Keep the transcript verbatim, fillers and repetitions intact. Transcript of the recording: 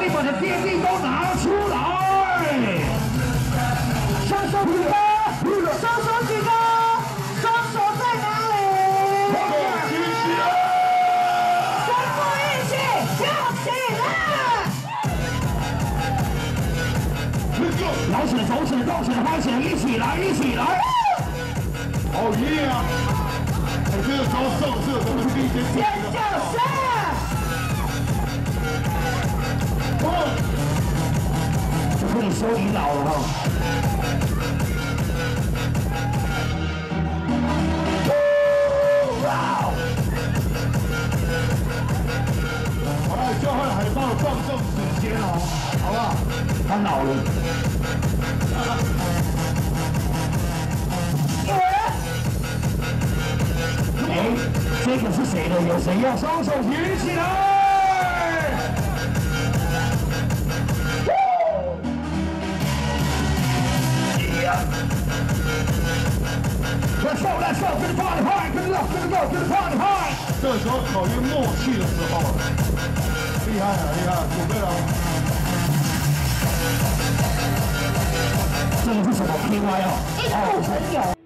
你们的电力都拿出来！双手举高，双手举高，双手在哪里？举起来！三步一起跳起来！摇起来，走起来，动起来，拍起来，一起来，一起来！好耶啊！我这个时候上色都是第一先尖叫声。 就可以说你老了哈。好了，交换海报放送时间哦，好不好？他老了。哎，这个是谁的？有谁要双手举起来？ Let's go, let's go, to the party high, to the left, to the go, to the party high。这时候考验默契的时候了，厉害啊，厉害！准备了。这个是什么 K Y 哦？哦，朋友。